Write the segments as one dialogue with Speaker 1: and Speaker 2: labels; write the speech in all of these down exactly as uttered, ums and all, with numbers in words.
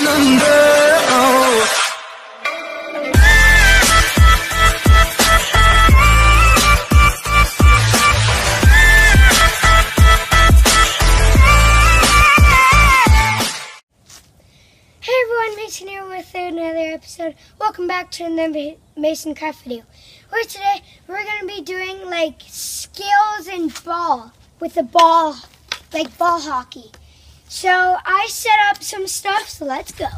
Speaker 1: Mason here with another episode. Welcome back to another Mason Craft video. Where today we're going to be doing like skills and ball with a ball, like ball hockey. So I set up some stuff, so let's go.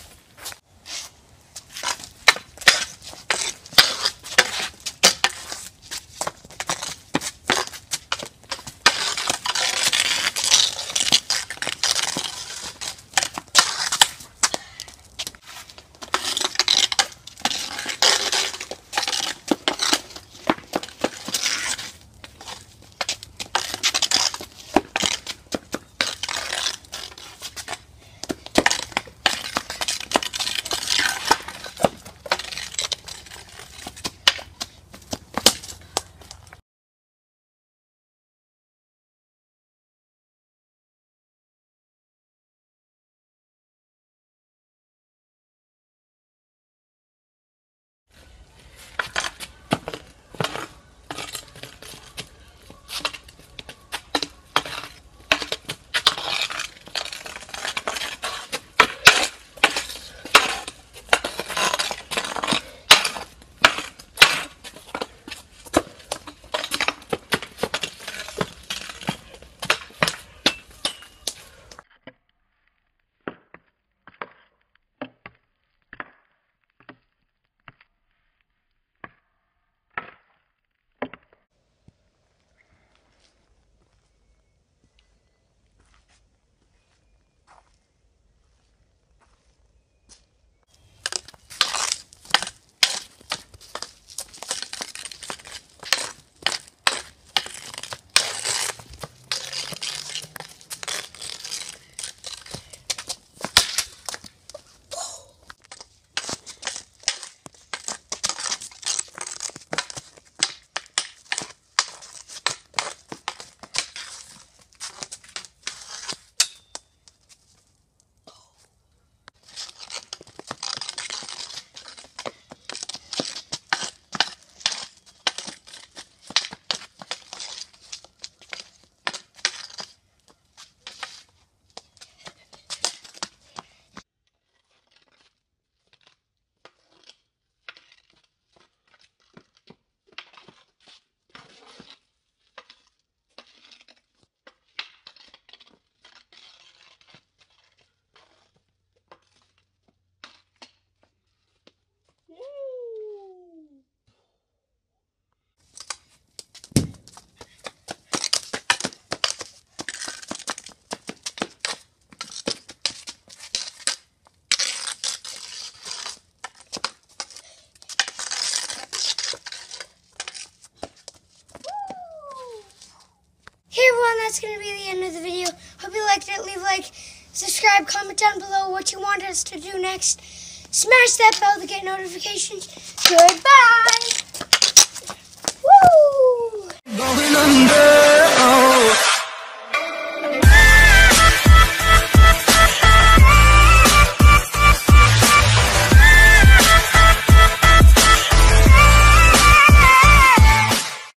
Speaker 1: That's going to be the end of the video. Hope you liked it. Leave a like, subscribe, comment down below what you want us to do next. Smash that bell to get notifications. Goodbye!